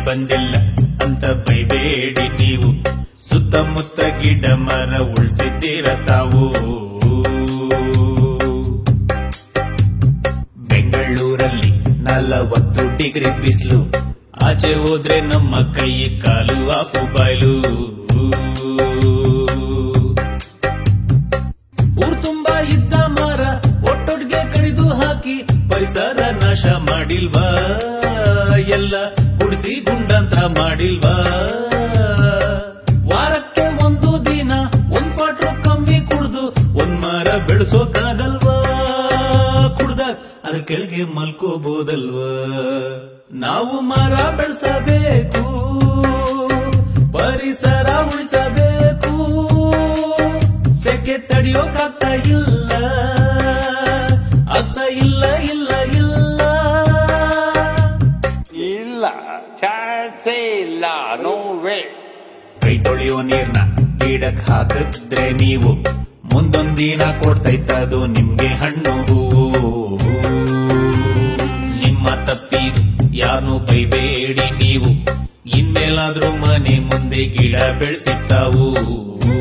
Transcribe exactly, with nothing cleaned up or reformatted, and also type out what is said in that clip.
ಬಂದಿಲ್ಲ ಅಂತ ಬೈಬೇಡಿ ನೀವು. ಸುತ್ತಮುತ್ತ ಗಿಡ ಮರ ಉಳಿಸಿದ್ದೀರ ತಾವು. ಬೆಂಗಳೂರಲ್ಲಿ ನಲವತ್ತು ಡಿಗ್ರಿ ಬಿಸಿಲು, ಆಚೆ ಹೋದ್ರೆ ನಮ್ಮ ಕೈ ಕಾಲು ಆಫು ಬಾಯ್ಲು. ಊರ್ ತುಂಬಾ ಇದ್ದ ಮರ ಒಟ್ಟೊಟ್ಟಿಗೆ ಕಡಿದು ಹಾಕಿ ಪರಿಸರ ನಾಶ ಮಾಡಿಲ್ವಾ? ಎಲ್ಲ ಗುಡಿಸಿ ಗುಂಡಾಂತರ ಮಾಡಿಲ್ವಾ? ವಾರಕ್ಕೆ ಒಂದು ದಿನ ಒಂದ್ ಕ್ವಾಟ್ರು ಕಮ್ಮಿ ಕುಡ್ದು ಒಂದ್ ಮರ ಬೆಳೆಸೋಕಾಗಲ್ವಾ? ಕುಡ್ದಾಗ ಅದ್ರ ಕೆಳಗೆ ಮಲ್ಕೋಬಹುದಲ್ವಾ? ನಾವು ಮರ ಬೆಳೆಸಬೇಕು, ಪರಿಸರ ಉಳಿಸಬೇಕು. ಸೆಕೆ ತಡೆಯೋಕಾಗ್ತಾ ಇಲ್ಲ, ಆಗ್ತಾ ಇಲ್ಲ ಇಲ್ಲ ಇಲ್ಲ ಇಲ್ಲ, ಚಾನ್ಸೇ ಇಲ್ಲ, ನೋವೇ. ಕೈ ತೊಳೆಯೋ ನೀರ್ನ ಗಿಡಕ್ ಹಾಕಿದ್ರೆ ನೀವು ಮುಂದೊಂದಿನ ಕೊಡ್ತೈತದು ನಿಮ್ಗೆ ಹಣ್ಣು ಹೂವು. ನಿಮ್ಮ ತಪ್ಪಿದು ಯಾರು ಬೈಬೇಡಿ ನೀವು. ಇನ್ಮೇಲಾದ್ರೂ ಮನೆ ಮುಂದೆ ಗಿಡ ಬೆಳೆಸಿತ್ತಾವು.